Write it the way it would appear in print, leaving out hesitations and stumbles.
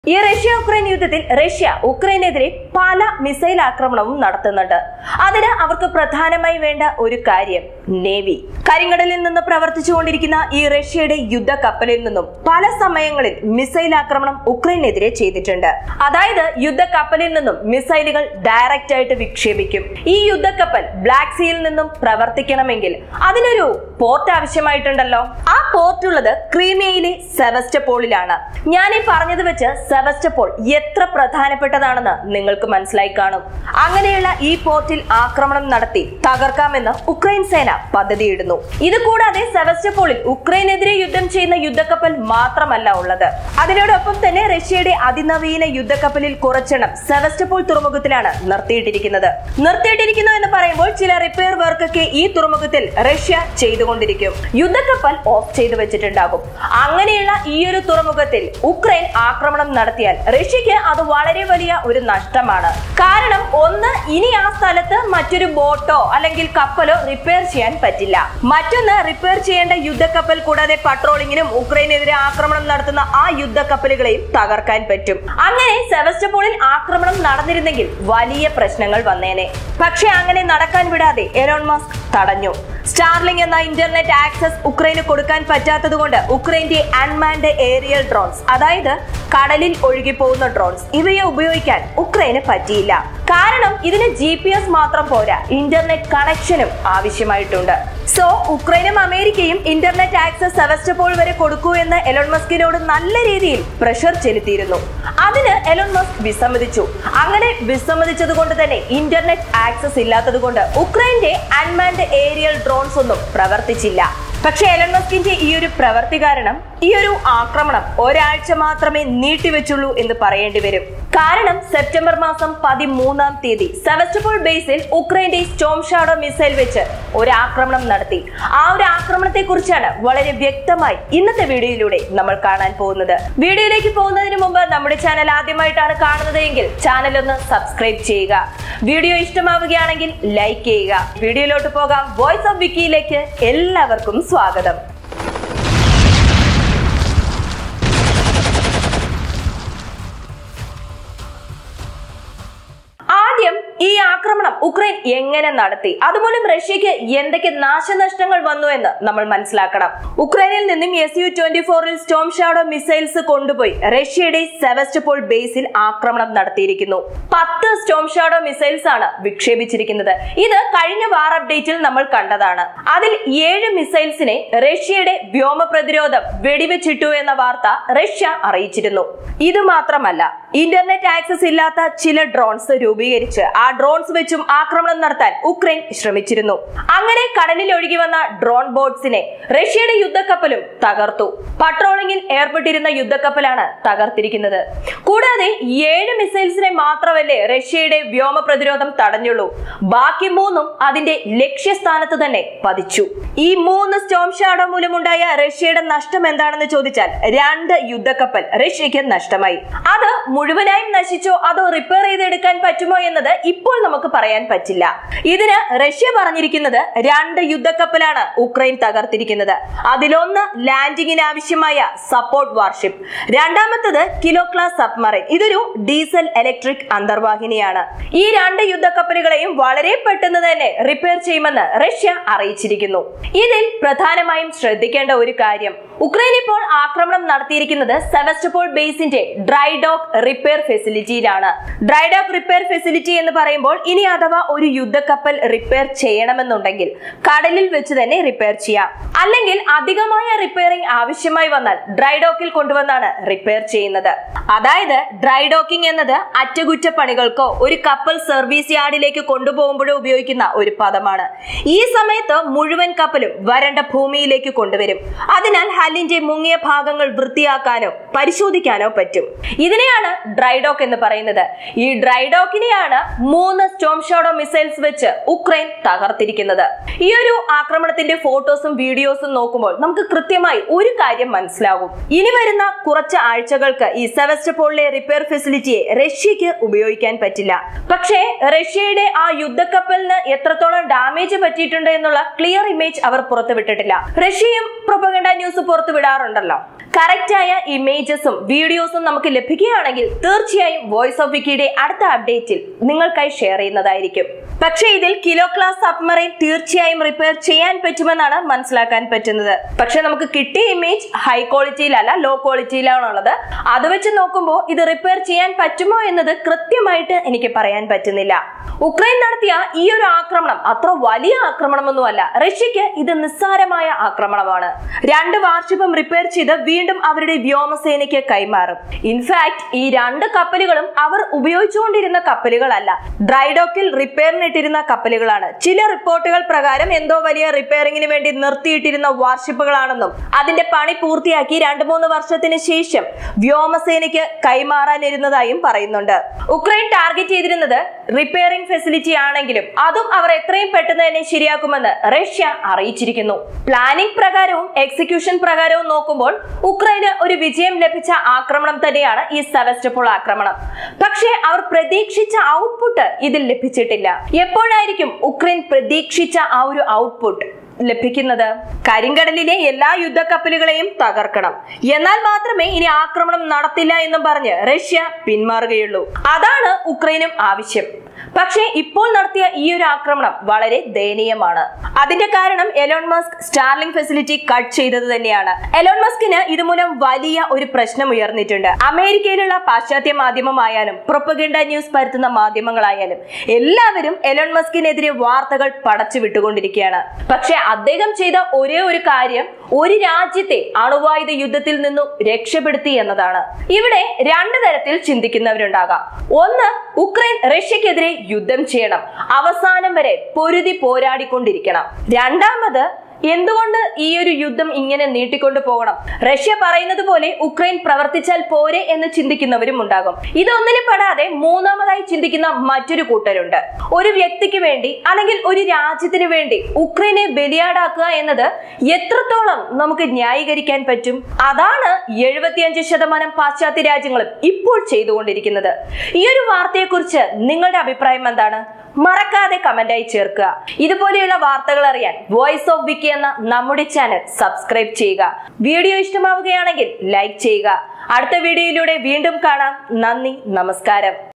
ഈ റഷ്യ-ഉക്രൈൻ യുദ്ധത്തിൽ റഷ്യ ഉക്രൈനെതിരെ പല മിസൈൽ ആക്രമണവും നടത്തുന്നുണ്ട്. അതിന് അവർക്ക് പ്രധാനമായി വേണ്ട ഒരു കാര്യം നേവി. കരിങ്കടലിൽ നിന്ന് പ്രവർത്തിച്ചുകൊണ്ടിരിക്കുന്ന ഈ റഷ്യയുടെ യുദ്ധ കപ്പലിൽ നിന്നും പല സമയങ്ങളിൽ മിസൈൽ ആക്രമണം ഉക്രൈനെതിരെ ചെയ്തിട്ടുണ്ട്. അതായത് യുദ്ധ കപ്പലിൽ നിന്നും മിസൈലുകൾ ഡയറക്റ്റ് ആയിട്ട് വിക്ഷേപിക്കും. ഈ യുദ്ധക്കപ്പൽ ബ്ലാക്ക് സീയിൽ നിന്നും പ്രവർത്തിക്കണമെങ്കിൽ അതിനൊരു പോർട്ട് ആവശ്യമായിട്ടുണ്ടല്ലോ. ആ പോർട്ട് ഉള്ളത് ക്രീമിയയിലെ സെവസ്റ്റോപോളിലാണ്. ഞാൻ ഈ പറഞ്ഞത് വെച്ച് സെവസ്റ്റോപോൾ എത്ര പ്രധാനപ്പെട്ടതാണെന്ന് നിങ്ങൾക്ക് മനസ്സിലായി കാണും. അങ്ങനെയുള്ള ഈ പോർട്ടിൽ ആക്രമണം നടത്തി തകർക്കാമെന്ന് ഉക്രൈൻ സേന പദ്ധതിയിടുന്നു. ഇത് കൂടാതെ സെവസ്റ്റോപോളിൽ ഉക്രൈനെതിരെ യുദ്ധം ചെയ്യുന്ന യുദ്ധക്കപ്പൽ മാത്രമല്ല ഉള്ളത്. അതിനോടൊപ്പം തന്നെ റഷ്യയുടെ അതിനവീന യുദ്ധക്കപ്പലിൽ കുറച്ചെണ്ണം സെവസ്റ്റോപോൾ തുറമുഖത്തിലാണ് നിർത്തിയിട്ടിരിക്കുന്നു എന്ന് പറയുമ്പോൾ ചില റിപ്പയർ വർക്കൊക്കെ ഈ തുറമുഖത്തിൽ റഷ്യ ചെയ്തുകൊണ്ടിരിക്കും. യുദ്ധക്കപ്പൽ ഓഫ് ചെയ്തു വെച്ചിട്ടുണ്ടാകും. അങ്ങനെയുള്ള ഈ ഒരു തുറമുഖത്തിൽ ഉക്രൈൻ ആക്രമണം നടത്തിയാൽ റഷ്യക്ക് അത് വളരെ വലിയ ഒരു നഷ്ടമാണ്. കാരണം ഒന്ന്, ഇനി ആ സ്ഥലത്ത് മറ്റൊരു ബോട്ടോ അല്ലെങ്കിൽ കപ്പലോ റിപ്പയർ ചെയ്യാൻ പറ്റില്ല. മറ്റൊന്ന്, റിപ്പയർ ചെയ്യേണ്ട യുദ്ധക്കപ്പൽ കൂടാതെ പട്രോളിങ്ങിനും ഉക്രൈനെതിരെ ആക്രമണം നടത്തുന്ന ആ യുദ്ധക്കപ്പലുകളെയും തകർക്കാൻ പറ്റും. അങ്ങനെ സെവസ്റ്റോപോളിൽ ആക്രമണം നടന്നിരുന്നെങ്കിൽ വലിയ പ്രശ്നങ്ങൾ വന്നേനെ. പക്ഷെ അങ്ങനെ നടക്കാൻ വിടാതെ എലോൺ മസ്ക് തടഞ്ഞു. സ്റ്റാർലിംഗ് എന്ന ഇന്റർനെറ്റ് ആക്സസ് ഉക്രൈന് കൊടുക്കാൻ പറ്റാത്തതുകൊണ്ട് ഉക്രൈന്റെ അൺമാൻഡ് ഏരിയൽ ഡ്രോൺസ്, അതായത് കടലിൽ ഒഴുകി പോകുന്ന ഡ്രോൺസ്, ഇവയെ ഉപയോഗിക്കാൻ ഉക്രൈന് പറ്റിയില്ല. കാരണം ഇതിന് GPS മാത്രം പോരാ, ഇന്റർനെറ്റ് കണക്ഷനും ആവശ്യമായിട്ടുണ്ട്. സോ ഉക്രൈനും അമേരിക്കയും ഇന്റർനെറ്റ് ആക്സസ് സെവസ്റ്റോപോൾ വരെ കൊടുക്കൂ എന്ന് എലോൺ മസ്കിനോട് നല്ല രീതിയിൽ പ്രഷർ ചെലുത്തിയിരുന്നു. അതിന് എലോൺ മസ്ക് വിസമ്മതിച്ചു. അങ്ങനെ വിസമ്മതിച്ചത് കൊണ്ട് തന്നെ ഇന്റർനെറ്റ് ആക്സസ് ഇല്ലാത്തത് കൊണ്ട് ഉക്രൈന്റെ അൺമാൻഡ് ഏരിയൽ ഡ്രോൺസ് ഒന്നും പ്രവർത്തിച്ചില്ല. പക്ഷെ എലോൺ മസ്കിന്റെ ഈ ഒരു പ്രവൃത്തി കാരണം ഈ ഒരു ആക്രമണം ഒരാഴ്ച മാത്രമേ നീട്ടിവെച്ചുള്ളൂ എന്ന് പറയേണ്ടി വരും. കാരണം സെപ്റ്റംബർ മാസം 13-ാം തീയതി സെവസ്റ്റോപോൾ ബേസിൽ ഉക്രൈന്റെ സ്റ്റോം ഷാഡോ മിസൈൽ വെച്ച് ഒരു ആക്രമണം നടത്തി. ആ ഒരു ആക്രമണത്തെ കുറിച്ചാണ് വളരെ വ്യക്തമായി ഇന്നത്തെ വീഡിയോയിലൂടെ നമ്മൾ കാണാൻ പോകുന്നത്. വീഡിയോയിലേക്ക് പോകുന്നതിന് മുമ്പ് നമ്മുടെ ചാനൽ ആദ്യമായിട്ടാണ് കാണുന്നത് എങ്കിൽ ചാനൽ ഒന്ന് സബ്സ്ക്രൈബ് ചെയ്യുക. വീഡിയോ ഇഷ്ടമാവുകയാണെങ്കിൽ ലൈക്ക് ചെയ്യുക. വീഡിയോയിലോട്ട് പോകാം. വോയിസ് ഓഫ് വിക്കിയിലേക്ക് എല്ലാവർക്കും സ്വാഗതം. ആദ്യം ഈ ആക്രമണം ഉക്രൈൻ എങ്ങനെ നടത്തി, അതുമൂലം റഷ്യക്ക് എന്തൊക്കെ നാശനഷ്ടങ്ങൾ വന്നു എന്ന് നമ്മൾ മനസ്സിലാക്കണം. ഉക്രൈനിൽ നിന്നും Su-24 സ്റ്റോം ഷാഡോ മിസൈൽസ് കൊണ്ടുപോയി റഷ്യയുടെ സെവസ്റ്റോപോൾ ബേസിൽ ആക്രമണം നടത്തിയിരിക്കുന്നു. 10 സ്റ്റോം ഷാഡോ മിസൈൽസ് ആണ് വിക്ഷേപിച്ചിരിക്കുന്നത്. ഇത് കഴിഞ്ഞ വാർ അപ്ഡേറ്റിൽ നമ്മൾ കണ്ടതാണ്. അതിൽ 7 മിസൈൽസിനെ റഷ്യയുടെ വ്യോമ പ്രതിരോധം വെടിവെച്ചിട്ടു എന്ന വാർത്ത റഷ്യ അറിയിച്ചിരുന്നു. ഇത് മാത്രമല്ല, ഇന്റർനെറ്റ് ആക്സസ് ഇല്ലാത്ത ചില ഡ്രോൺസ് രൂപീകരിച്ച് ആ ഡ്രോൺസ് വെച്ചും ആക്രമണം നടത്താൻ ഉക്രൈൻ ശ്രമിച്ചിരുന്നു. അങ്ങനെ കടലിൽ ഒഴുകി വന്ന ഡ്രോൺ ബോട്ട്സിനെ റഷ്യയുടെ യുദ്ധക്കപ്പലും തകർത്തു. പട്രോളിംഗിൽ ഏർപ്പെട്ടിരുന്ന യുദ്ധക്കപ്പലാണ് തകർത്തിരിക്കുന്നത്. കൂടാതെ 7 മിസൈൽസിനെ മാത്രമല്ലേ റഷ്യയുടെ വ്യോമ പ്രതിരോധം തടഞ്ഞുള്ളൂ. ബാക്കി 3ഉം അതിന്റെ ലക്ഷ്യസ്ഥാനത്ത് തന്നെ പതിച്ചു. ഈ 3 സ്റ്റോം ഷാഡോ മൂലമുണ്ടായ റഷ്യയുടെ നഷ്ടം എന്താണെന്ന് ചോദിച്ചാൽ 2 യുദ്ധക്കപ്പൽ റഷ്യക്ക് നഷ്ടമായി. അത് മുഴുവനായും നശിച്ചോ അതോ റിപ്പയർ ചെയ്തെടുക്കാൻ പറ്റുമോ എന്നത് ഇപ്പോൾ നമുക്ക് പറയാൻ പറ്റില്ല. ഇതിന് റഷ്യ പറഞ്ഞിരിക്കുന്നത് 2 യുദ്ധക്കപ്പലാണ് ഉക്രൈൻ തകർത്തിരിക്കുന്നത്. അതിലൊന്ന് ലാൻഡിങ്ങിന് ആവശ്യമായ സപ്പോർട്ട് വാർഷിപ്പ്, രണ്ടാമത്തത് കിലോ ക്ലാസ് സബ്മറൈൻ. ഇതൊരു ഡീസൽ ഇലക്ട്രിക് അന്തർവാഹിനിയാണ്. ഈ 2 യുദ്ധക്കപ്പലുകളെയും വളരെ പെട്ടെന്ന് തന്നെ റിപ്പയർ ചെയ്യുമെന്ന് റഷ്യ അറിയിച്ചിരിക്കുന്നു. ഇതിൽ പ്രധാനമായും ശ്രദ്ധിക്കേണ്ട ഒരു കാര്യം, ഉക്രൈൻ ഇപ്പോൾ ആക്രമണം നടത്തിയിരിക്കുന്നത് സെവസ്റ്റോപോൾ ബേസിന്റെ ഡ്രൈ ഡോക്ക് റിപ്പയർ ഫെസിലിറ്റിയിലാണ്. ഡ്രൈ ഡോക്ക് റിപ്പയർ ഫെസിലിറ്റി എന്ന് പറയുമ്പോൾ ഇനി അഥവാ ഒരു യുദ്ധക്കപ്പൽ റിപ്പയർ ചെയ്യണമെന്നുണ്ടെങ്കിൽ കടലിൽ വെച്ച് തന്നെ റിപ്പയർ ചെയ്യാം. അല്ലെങ്കിൽ അധികമായ റിപ്പയറിംഗ് ആവശ്യമായി വന്നാൽ ഡ്രൈ ഡോക്കിൽ കൊണ്ടുവന്നാണ് റിപ്പയർ ചെയ്യുന്നത്. അതായത് ഡ്രൈ ഡോക്കിംഗ് എന്നത് അറ്റകുറ്റപ്പണികൾക്കോ ഒരു കപ്പൽ സർവീസ് യാർഡിലേക്ക് കൊണ്ടുപോകുമ്പോഴോ ഉപയോഗിക്കുന്ന ഒരു പദമാണ്. ഈ സമയത്ത് മുഴുവൻ കപ്പലും വരണ്ട ഭൂമിയിലേക്ക് കൊണ്ടുവരും. അതിനാൽ ഹല്ലിന്റെ മുങ്ങിയ ഭാഗങ്ങൾ വൃത്തിയാക്കാനോ പരിശോധിക്കാനോ പറ്റും. ഇതിനെയാണ് ഡ്രൈ ഡോക്ക് എന്ന് പറയുന്നത്. ഈ ഡ്രൈ ഡോക്കിനെയാണ് 3 സ്റ്റോം ഷാഡോ മിസൈൽസ് വെച്ച് ഉക്രൈൻ തകർത്തിരിക്കുന്നത്. ഈ ഒരു ആക്രമണത്തിന്റെ ഫോട്ടോസും വീഡിയോസും നോക്കുമ്പോൾ നമുക്ക് കൃത്യമായി ഒരു കാര്യം മനസ്സിലാകും. ഇനി വരുന്ന കുറച്ച് ആഴ്ചകൾക്ക് ഈ സെവസ്റ്റോപോളിലെ റിപ്പയർ ഫെസിലിറ്റിയെ റഷ്യക്ക് ഉപയോഗിക്കാൻ പറ്റില്ല. പക്ഷേ റഷ്യയുടെ ആ യുദ്ധക്കപ്പലിന് എത്രത്തോളം ഡാമേജ് പറ്റിയിട്ടുണ്ട് എന്നുള്ള ക്ലിയർ ഇമേജ് അവർ പുറത്തുവിട്ടിട്ടില്ല. റഷ്യയും പ്രൊപ്പഗൻഡ ന്യൂസ് പുറത്തുവിടാറുണ്ടല്ലോ. കറക്റ്റായ ഇമേജസും വീഡിയോസും നമുക്ക് ലഭിക്കുകയാണെങ്കിൽ തീർച്ചയായും വോയിസ് ഓഫ് വിക്കിയുടെ അടുത്ത അപ്ഡേറ്റിൽ നിങ്ങൾക്കായി ഷെയർ ചെയ്യുന്നതായിരിക്കും. പക്ഷേ ഇതിൽ കിലോ ക്ലാസ് സബ്മറൈൻ തീർച്ചയായും റിപ്പയർ ചെയ്യാൻ പറ്റുമെന്നാണ് മനസ്സിലാക്കാൻ പറ്റുന്നത്. പക്ഷെ നമുക്ക് കിട്ടിയ ഇമേജ് ഹൈ ക്വാളിറ്റിയിലല്ല, ലോ ക്വാളിറ്റിയിലാണുള്ളത്. അത് വെച്ച് നോക്കുമ്പോൾ ഇത് റിപ്പയർ ചെയ്യാൻ പറ്റുമോ എന്നത് കൃത്യമായിട്ട് എനിക്ക് പറയാൻ പറ്റുന്നില്ല. ഉക്രൈൻ നടത്തിയ ഈ ഒരു ആക്രമണം അത്ര വലിയ ആക്രമണമൊന്നുമല്ല. റഷ്യക്ക് ഇത് നിസ്സാരമായ ആക്രമണമാണ്. 2 വാർഷിപ്പും റിപ്പയർ ചെയ്ത് വീണ്ടും അവരുടെ വ്യോമസേനയ്ക്ക് കൈമാറും. ഇൻഫാക്ട് ഈ 2 കപ്പലുകളും അവർ ഉപയോഗിച്ചുകൊണ്ടിരുന്ന കപ്പലുകളല്ല, ഡ്രൈഡോക്കിൽ റിപ്പയറിനിട്ടിരുന്ന കപ്പലുകളാണ്. ചില റിപ്പോർട്ടുകൾ പ്രകാരം എന്തോ വലിയ റിപ്പയറിംഗിന് വേണ്ടി നിർത്തിയിട്ടിരുന്ന വാർഷിപ്പുകളാണെന്നും അതിന്റെ പണി പൂർത്തിയാക്കി 2-3 വർഷത്തിന് ശേഷം വ്യോമസേനയ്ക്ക് കൈമാറാനിരുന്നതായും പറയുന്നുണ്ട്. ഉക്രൈൻ ടാർഗറ്റ് ചെയ്തിരുന്നത് റിപ്പയറിംഗ് ഫെസിലിറ്റി ആണെങ്കിലും അതും അവർ എത്രയും പെട്ടെന്ന് തന്നെ ശരിയാക്കുമെന്ന് റഷ്യ അറിയിച്ചിരിക്കുന്നു. പ്ലാനിംഗ് പ്രകാരവും എക്സിക്യൂഷൻ പ്രകാരവും നോക്കുമ്പോൾ ഉക്രൈന് ഒരു വിജയം ലഭിച്ച ആക്രമണം തന്നെയാണ് ഈ സെവസ്റ്റോപോൾ ആക്രമണം. പക്ഷേ അവർ പ്രതീക്ഷിച്ച ഔട്ട്പുട്ട് ഇതിൽ ലഭിച്ചിട്ടില്ല. എപ്പോഴായിരിക്കും ഉക്രൈൻ പ്രതീക്ഷിച്ച ആ ഒരു ഔട്ട്പുട്ട് ലഭിക്കുന്നത്? കരിങ്കടലിലെ എല്ലാ യുദ്ധക്കപ്പലുകളെയും തകർക്കണം, എന്നാൽ മാത്രമേ ഇനി ആക്രമണം നടത്തില്ല എന്നും പറഞ്ഞ് റഷ്യ പിന്മാറുകയുള്ളൂ. അതാണ് ഉക്രൈനും ആവശ്യം. പക്ഷേ ഇപ്പോൾ നടത്തിയ ഈ ഒരു ആക്രമണം വളരെ ദയനീയമാണ്. അതിന്റെ കാരണം Elon Musk Starlink facility cut ചെയ്തത് തന്നെയാണ്. എലോൺ മസ്കിന് ഇതുമൂലം വലിയ ഒരു പ്രശ്നം ഉയർന്നിട്ടുണ്ട്. അമേരിക്കയിലുള്ള പാശ്ചാത്യ മാധ്യമമായാലും പ്രൊപ്പഗൻഡ ന്യൂസ് പരത്തുന്ന മാധ്യമങ്ങളായാലും എല്ലാവരും എലോൺ മസ്കിനെതിരെ വാർത്തകൾ പടച്ചു വിട്ടുകൊണ്ടിരിക്കുകയാണ്. പക്ഷെ അദ്ദേഹം ചെയ്ത ഒരേ ഒരു കാര്യം ഒരു രാജ്യത്തെ അണുവായുധ യുദ്ധത്തിൽ നിന്നും രക്ഷപ്പെടുത്തി എന്നതാണ്. ഇവിടെ 2 തരത്തിൽ ചിന്തിക്കുന്നവരുണ്ടാകാം. ഒന്ന്, ഉക്രൈൻ റഷ്യക്കെതിരെ യുദ്ധം ചെയ്യണം, അവസാനം വരെ പൊരുതി പോരാടിക്കൊണ്ടിരിക്കണം. രണ്ടാമത്, എന്തുകൊണ്ട് ഈ ഒരു യുദ്ധം ഇങ്ങനെ നീട്ടിക്കൊണ്ടു പോകണം, റഷ്യ പറയുന്നത് പോലെ ഉക്രൈൻ പ്രവർത്തിച്ചാൽ പോരെ എന്ന് ചിന്തിക്കുന്നവരും ഉണ്ടാകും. ഇതൊന്നിനും പെടാതെ മൂന്നാമതായി ചിന്തിക്കുന്ന മറ്റൊരു കൂട്ടരുണ്ട്. ഒരു വ്യക്തിക്ക് വേണ്ടി അല്ലെങ്കിൽ ഒരു രാജ്യത്തിന് വേണ്ടി ഉക്രൈനെ ബലിയാടാക്കുക എന്നത് എത്രത്തോളം നമുക്ക് ന്യായീകരിക്കാൻ പറ്റും? അതാണ് 75% പാശ്ചാത്യ രാജ്യങ്ങളും ഇപ്പോൾ ചെയ്തുകൊണ്ടിരിക്കുന്നത്. ഈ ഒരു വാർത്തയെക്കുറിച്ച് നിങ്ങളുടെ അഭിപ്രായം എന്താണ്? മറക്കാതെ കമന്റായി ചേർക്കുക. ഇതുപോലെയുള്ള വാർത്തകൾ അറിയാൻ വോയിസ് ഓഫ് വിക്കി എന്ന നമ്മുടെ ചാനൽ സബ്സ്ക്രൈബ് ചെയ്യുക. വീഡിയോ ഇഷ്ടമാവുകയാണെങ്കിൽ ലൈക്ക് ചെയ്യുക. അടുത്ത വീഡിയോയിലൂടെ വീണ്ടും കാണാം. നന്ദി, നമസ്കാരം.